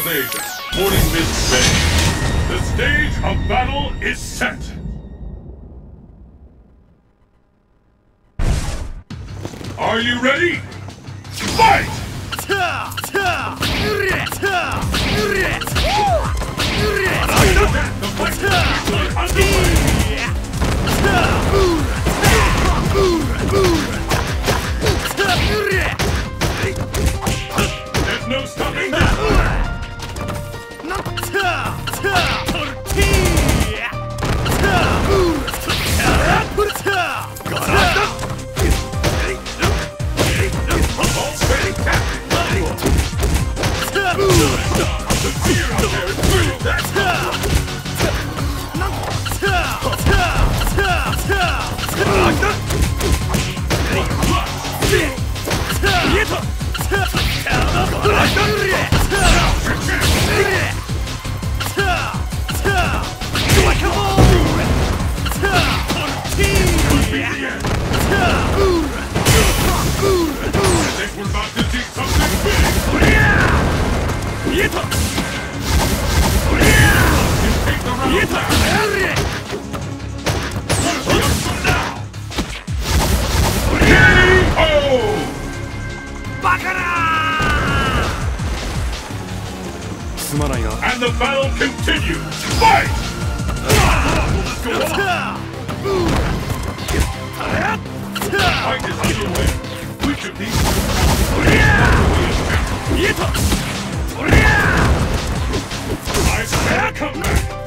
invasion, boarding this bay. The stage of battle is set. Are you ready? Fight! The fight is underway. There's no stopping that. The fear out there is real. That's I think we're about to see something big. You take the round back. Now. K.O. And the battle continues. Fight! Let's go on. The fight is underway. Which of these I stand comeback.